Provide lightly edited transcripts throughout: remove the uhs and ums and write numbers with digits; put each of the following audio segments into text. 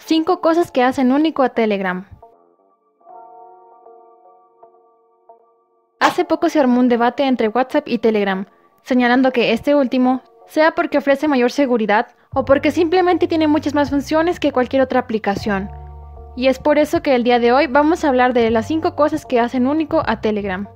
5 cosas que hacen único a Telegram. Hace poco se armó un debate entre WhatsApp y Telegram, señalando que este último, sea porque ofrece mayor seguridad o porque simplemente tiene muchas más funciones que cualquier otra aplicación. Y es por eso que el día de hoy vamos a hablar de las 5 cosas que hacen único a Telegram.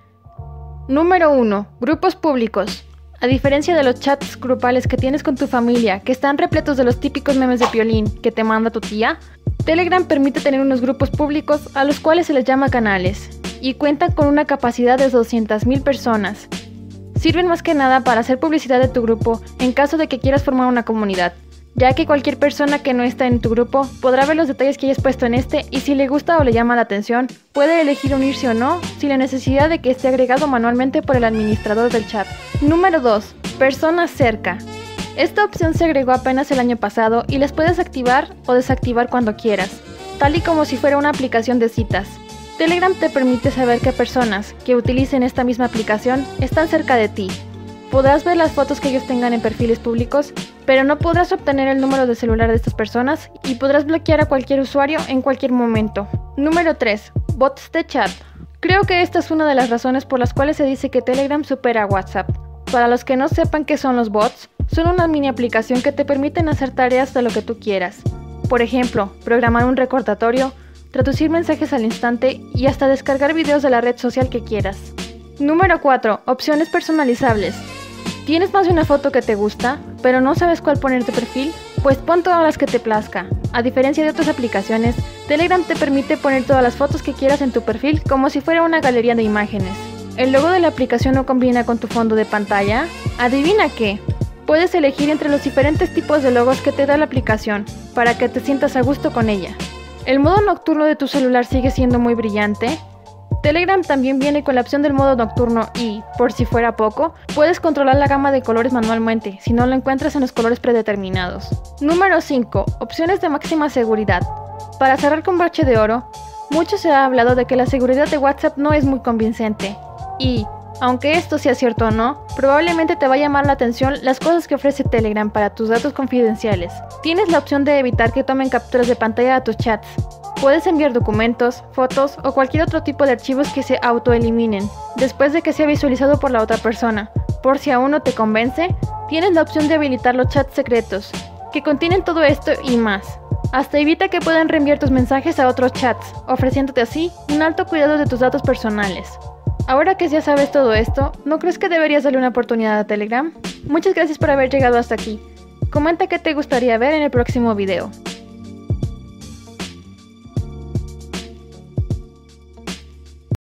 Número 1. Grupos públicos. A diferencia de los chats grupales que tienes con tu familia, que están repletos de los típicos memes de Piolín que te manda tu tía, Telegram permite tener unos grupos públicos a los cuales se les llama canales, y cuentan con una capacidad de 200.000 personas. Sirven más que nada para hacer publicidad de tu grupo en caso de que quieras formar una comunidad, ya que cualquier persona que no está en tu grupo podrá ver los detalles que hayas puesto en este y si le gusta o le llama la atención, puede elegir unirse o no sin la necesidad de que esté agregado manualmente por el administrador del chat. Número 2. Personas cerca. Esta opción se agregó apenas el año pasado y las puedes activar o desactivar cuando quieras, tal y como si fuera una aplicación de citas. Telegram te permite saber qué personas que utilicen esta misma aplicación están cerca de ti. Podrás ver las fotos que ellos tengan en perfiles públicos, pero no podrás obtener el número de celular de estas personas y podrás bloquear a cualquier usuario en cualquier momento. Número 3. Bots de chat. Creo que esta es una de las razones por las cuales se dice que Telegram supera a WhatsApp. Para los que no sepan qué son los bots, son una mini aplicación que te permiten hacer tareas de lo que tú quieras. Por ejemplo, programar un recordatorio, traducir mensajes al instante y hasta descargar videos de la red social que quieras. Número 4. Opciones personalizables. ¿Tienes más de una foto que te gusta, pero no sabes cuál poner de perfil? Pues pon todas las que te plazca. A diferencia de otras aplicaciones, Telegram te permite poner todas las fotos que quieras en tu perfil como si fuera una galería de imágenes. ¿El logo de la aplicación no combina con tu fondo de pantalla? ¿Adivina qué? Puedes elegir entre los diferentes tipos de logos que te da la aplicación, para que te sientas a gusto con ella. ¿El modo nocturno de tu celular sigue siendo muy brillante? Telegram también viene con la opción del modo nocturno y, por si fuera poco, puedes controlar la gama de colores manualmente si no lo encuentras en los colores predeterminados. Número 5. Opciones de máxima seguridad. Para cerrar con broche de oro, mucho se ha hablado de que la seguridad de WhatsApp no es muy convincente. Y, aunque esto sea cierto o no, probablemente te va a llamar la atención las cosas que ofrece Telegram para tus datos confidenciales. Tienes la opción de evitar que tomen capturas de pantalla a tus chats. Puedes enviar documentos, fotos o cualquier otro tipo de archivos que se autoeliminen después de que sea visualizado por la otra persona. Por si aún no te convence, tienes la opción de habilitar los chats secretos, que contienen todo esto y más. Hasta evita que puedan reenviar tus mensajes a otros chats, ofreciéndote así un alto cuidado de tus datos personales. Ahora que ya sabes todo esto, ¿no crees que deberías darle una oportunidad a Telegram? Muchas gracias por haber llegado hasta aquí. Comenta qué te gustaría ver en el próximo video.